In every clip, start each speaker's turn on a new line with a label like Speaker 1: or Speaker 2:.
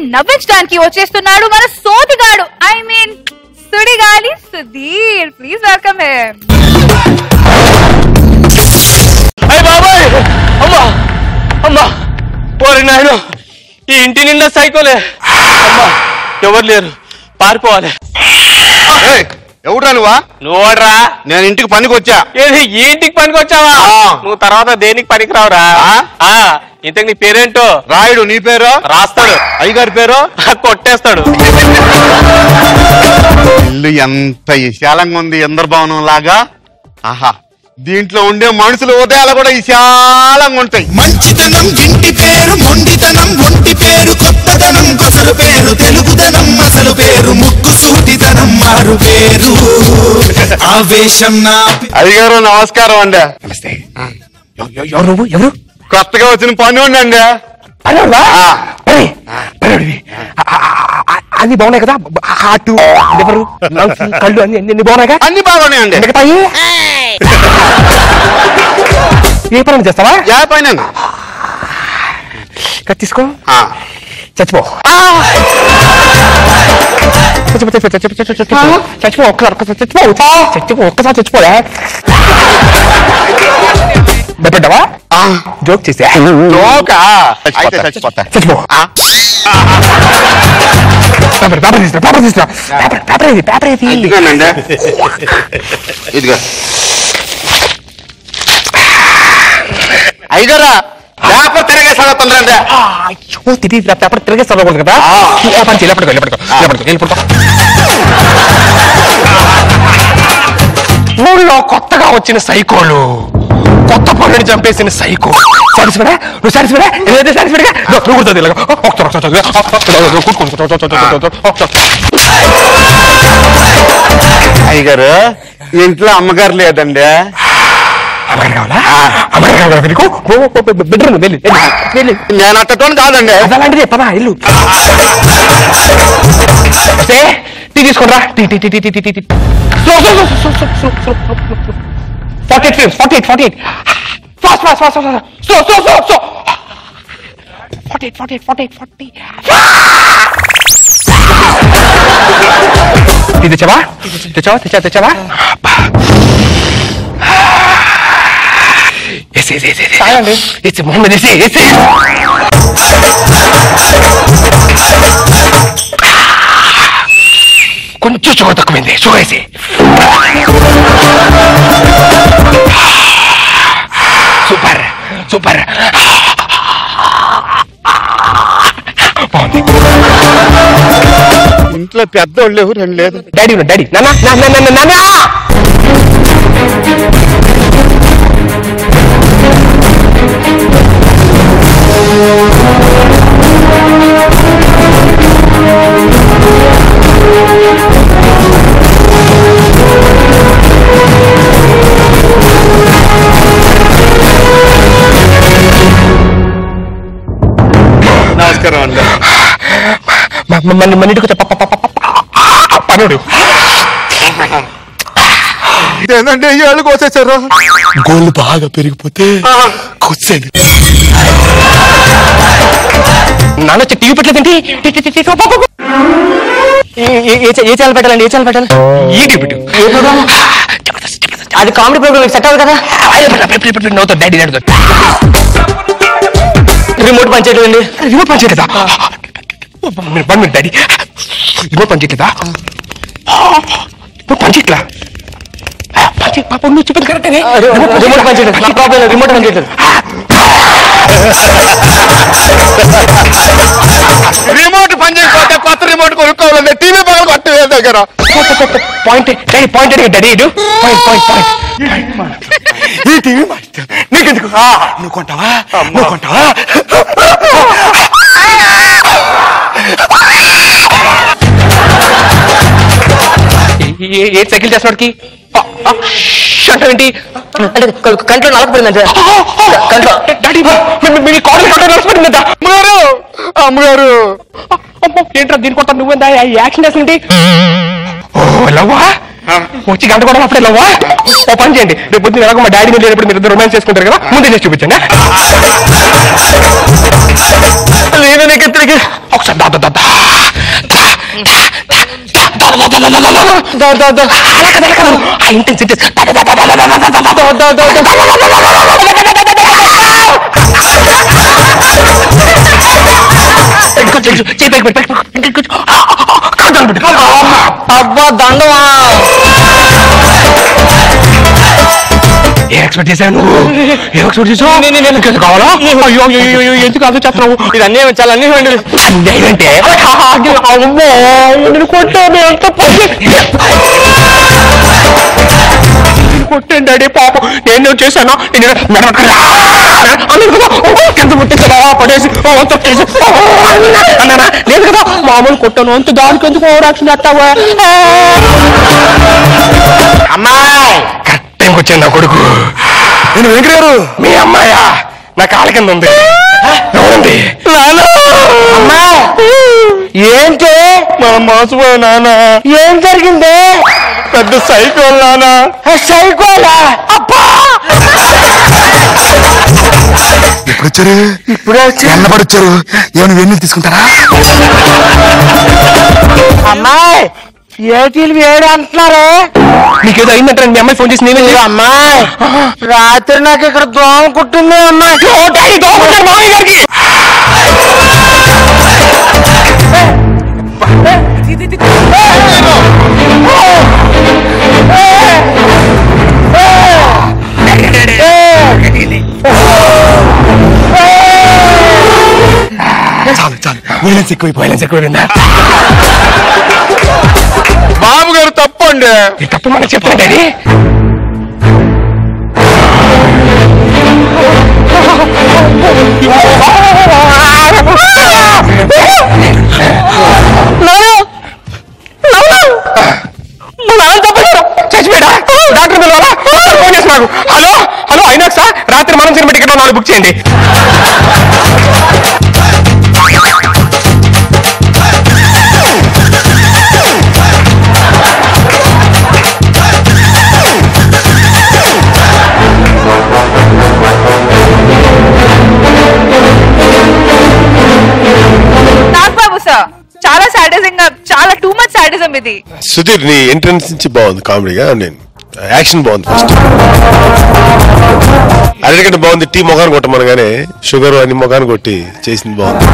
Speaker 1: నవ్వించడానికి వచ్చేస్తున్నాడు మన సోదిగాడు. I mean Sudigali Sudheer. Please welcome him.
Speaker 2: అయ్య బాబాయ్, అమ్మా అమ్మా, పోరి నాయన, ఈ ఇంటి నిండా సైకోలే. అమ్మా, ఎవరు లేరు, పారిపోవాలి.
Speaker 3: ఎవడ్రా నువ్వా?
Speaker 2: నువ్వడ్రా?
Speaker 3: నేను ఇంటికి పనికి వచ్చా.
Speaker 2: ఏది, ఈ ఇంటికి పనికి వచ్చావా? నువ్వు తర్వాత దేనికి పనికి రావురా? ఇంతకు నీ పేరేంటో?
Speaker 3: రాయుడు. నీ పేరు?
Speaker 2: రాస్తాడు.
Speaker 3: అయ్యగారి పేరు?
Speaker 2: కొట్టేస్తాడు.
Speaker 3: ఇల్లు ఎంత విశాలంగా ఉంది, ఇంద్రభవనం లాగా. ఆహా, దీంట్లో ఉండే మనుషుల ఉదయాలు కూడా విశాలంగా ఉంటాయి.
Speaker 4: మంచితనం ఇంటి పేరు, మొండితనం ఒంటి పేరు, కొత్తదనం అసలు పేరు, తెలుగుదనం అసలు పేరు, ముక్కు సూటిదనం మారు పేరు, ఆవేశం నా.
Speaker 3: అయ్యగారు నమస్కారం అండి.
Speaker 5: నమస్తే. ఎవరు నువ్వు? ఎవరు?
Speaker 3: కొత్తగా వచ్చిన పని ఉండండి.
Speaker 5: అన్ని బాగున్నాయి కదా? హార్ట్, లివర్, లంగ్స్, కళ్ళు అన్ని బాగున్నాయి.
Speaker 3: అన్ని బాగున్నాయండి.
Speaker 5: మిగతాయి ఏ పని చేస్తావా?
Speaker 3: ఏ పైన
Speaker 5: తీసుకో, చచ్చిపో. చచ్చిపో ఒక్కసారి చచ్చిపోయా. భయపడ్డావా? జోక్ చేసా.
Speaker 3: చచ్చిపోతా.
Speaker 5: చచ్చిపో. పేపర్ తీసుకురా. పేపర్ ఏది?
Speaker 3: ఇదిగోనండి. ఇదిగో అయ్యగారా, పేపర్ తిరగేసాడు తొందరండి.
Speaker 5: తెలియదు, పేపర్ తిరిగే చదవకూడదు కదా. ఊళ్ళో కొత్తగా వచ్చిన సైకోలు, కొత్త పనుని చంపేసిన సైకో. సాటిస్ఫైడా? నువ్వు సాటిస్ఫైడా? ఏదైతే సాటిస్ఫైడ్గా నువ్వు కూడా చదివా.
Speaker 3: అయ్యగారు, ఇంట్లో అమ్మగారు లేదండి.
Speaker 5: అమ్మగారు కావాలా? అమ్మగారు కావాలా నీకు? బెడ్రూమ్ వెళ్ళి.
Speaker 3: నేను అట్టటోని కాదండి.
Speaker 5: అలాంటిదే, పదా ఇల్లు. టీ తీసుకోరా. Tea 48 films, 48. Fast. Slow. 40. Tea తెచ్చావా? ఏసే మొహమ్మద్, ఏసే. కొంచెం షుగర్ తక్కువైంది, షుగర్ వేసి. సూపర్. బాగుంది.
Speaker 3: ఇంట్లో పెద్దోళ్ళు ఎవరు లేదు.
Speaker 5: డాడీ నాన్న.
Speaker 3: నమస్కారం అండి.
Speaker 5: మన ఇంటికి పనుడు
Speaker 3: ఏంటంటే ఏళ్ళు కోసేసారు.
Speaker 4: గోళ్ళు బాగా పెరిగిపోతే కూర్చోండి.
Speaker 5: నాన్న టీవీ పెట్టలేదండి. ఏ ఛానల్ పెట్టాలండి? ఈ టీవీ పెట్టు. అది కామెడీ ప్రోగ్రామ్ సెట్ అవ్వదు కదా. నవ్వుతాడు డాడీ. రిమోట్ పనిచేయలేదండి. రిమోట్ పనిచేయలేదా? 1 minute డాడీ. రిమోట్ పనిచేయట్లేదా? పనిచేయట్లా? పాప నువ్వు చెప్పింది కరెక్టే. రిమోట్ పనిచేయలేదు. నా ప్రాబ్లం రిమోట్ పనిచేయలేదు.
Speaker 3: రిమోట్ పని చేయకపోతే కొత్త రిమోట్ కొనుక్కోవాలంటే టీవీ పగలు కొట్టలేదు దగ్గర.
Speaker 5: Point daddy. పాయింట్.
Speaker 3: ఈ టీవీ నీకెందుకు?
Speaker 4: నువ్వు కొంటావా?
Speaker 5: ఏ సైకిల్ చేస్తున్నాడికి ఏంటి? కంట్లో నలకపోయిందంటే కంట్లో
Speaker 3: అమ్మగారు
Speaker 5: ఏంట్రా దీని కొట్ట నువ్వేందా యాక్షన్ చేస్తుంటే? లవ్వా వచ్చి గంట కూడా అప్పుడే లవ్వా? ఓ పని చేయండి, రేపు పొద్దున్న ఎలాగో మా డాడీ మీద లేనప్పుడు మీరు ఇద్దరు రొమాన్స్ చేసుకుంటారు కదా, ముందే చేసి చూపించండి. నేను నీకు ఒకసారి దా దా దా ఇంటెన్సిటీ
Speaker 2: అబ్బా దండమా
Speaker 5: ఏం ఎక్స్పెక్ట్ చేశాను నువ్వు? ఏం ఎక్స్పెక్ట్ చేసావు? కావాలా? అయ్యో అయ్యో ఎందుకు అదే చెప్తున్నావు?
Speaker 2: ఇది అన్నీ చాలా అన్నీ
Speaker 5: అంటే నేను కొట్టాను ఎంత కొట్టాను డాడీ పాపం నేను చేశాను పడేసి లేదు కదా మామూలు కొట్టాను అంత దానికి ఎందుకు ఓవరాక్షన్ చేస్తావా?
Speaker 2: అమ్మాయి
Speaker 5: కరెక్ట్ వచ్చాను నా కొడుకు. నేను వెంకటారు మీ అమ్మాయా నా కాళ్ళ కింద ఉంది. ఎవరండి?
Speaker 2: ఏంటి
Speaker 5: మనం మోసపోయా నాన్న.
Speaker 2: ఏం జరిగింది?
Speaker 5: పెద్ద సైకోల్ నాన్న.
Speaker 2: సైకోలా? అబ్బా
Speaker 4: ఎప్పుడు వచ్చారు?
Speaker 2: ఇప్పుడే వచ్చి
Speaker 4: ఎన్నపడి వచ్చారు? ఏమైనా వెన్నీళ్ళు తీసుకుంటారా?
Speaker 2: అమ్మాయి ఏటీలు వేడి అంటున్నారు.
Speaker 5: నీకేదో అయిందంటే మీ అమ్మాయి ఫోన్ చేసి నేనే
Speaker 2: అమ్మాయి రాత్రి నాకు ఇక్కడ దోమ కుట్టింది అమ్మాయి.
Speaker 5: మామయ్య గారికి చాలు చాలు వైలెన్స్ ఎక్కువైపోయిందా?
Speaker 3: బాబు గారు తప్పండి.
Speaker 5: ఈ తప్పు మనకు చెప్తాను డాడీ. చచ్చిపోయాడా? డాక్టర్ ఫోన్ చేస్తున్నాడు. హలో హలో ఐనాక్స్ సార్, రాత్రి మనం సినిమా టికెట్ 4 బుక్ చేయండి.
Speaker 1: నాగబాబు సార్ చాలా సాడిజం గా, చాలా టూ మచ్ సాడిజం ఇది.
Speaker 6: సుధీర్ నీ ఎంట్రన్స్ నుంచి బాగుంది కామెడీగా. నేను యాక్షన్ బాగుంది. ఫస్ట్ అన్నిటికంటే బాగుంది టీ మొఖాన్ని కొట్టమనగానే షుగర్ అన్ని మొఖాన్ని కొట్టి చేసింది బాగుంది.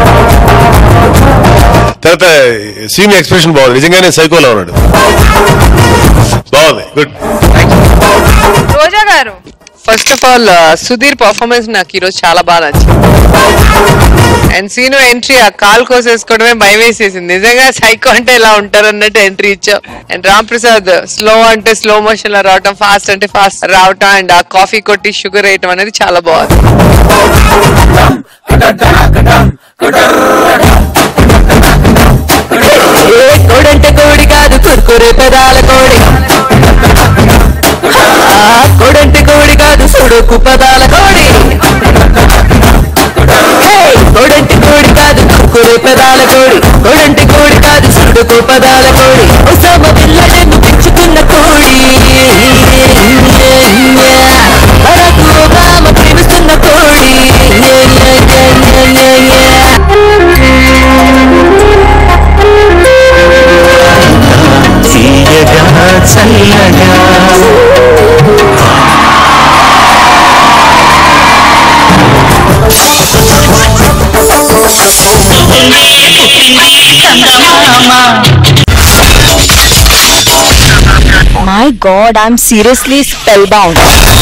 Speaker 6: తర్వాత సీన్ ఎక్స్ప్రెషన్ బాగుంది. నిజంగానే సైకోలా ఉన్నాడు. బాగుంది. Good.
Speaker 1: Roja garu
Speaker 7: first of all Sudheer performance నాకు ఈరోజు చాలా బాగా నచ్చింది. అండ్ సీను ఎంట్రీ ఆ కాల్ కోసేసుకోవడమే భయం వేసేసింది. నిజంగా సైకో అంటే ఇలా ఉంటారు అన్నట్టు ఎంట్రీ ఇచ్చావు. అండ్ రామ్ ప్రసాద్ స్లో అంటే స్లో మోషన్ లో రావటం, ఫాస్ట్ అంటే ఫాస్ట్ రావటం, అండ్ ఆ కాఫీ కొట్టి షుగర్ వేయటం అనేది చాలా బాగుంది.
Speaker 8: కోడంటే కోడి కాదు కుర్కురే పెదాల కోడి, కోడంటే కోడి కాదు సుడుకు పదాల కోడి, కోడంటే కోడి కాదు కుర్కురే పెదాల కోడి, కోడంటే కోడి కాదు సుడుకు పదాల కోడి, ఒసామ పిల్లడెన్ను పెంచుకున్న కోడి, బరాక్ ఒబామా ప్రేమిస్తున్న కోడి. చల్లగా
Speaker 9: My God, I'm seriously spellbound.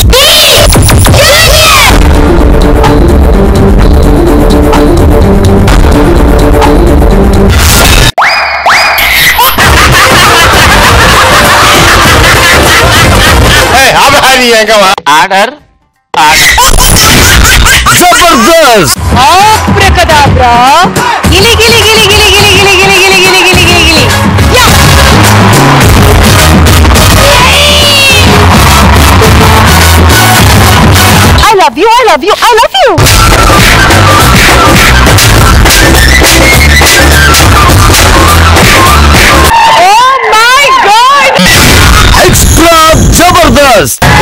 Speaker 2: Order
Speaker 9: Jabardast! Abracadabra! Gili gili gili gili gili gili gili gili gili gili gili gili. I love you, I love you, I love you! Oh my God!
Speaker 8: Extra Jabardast!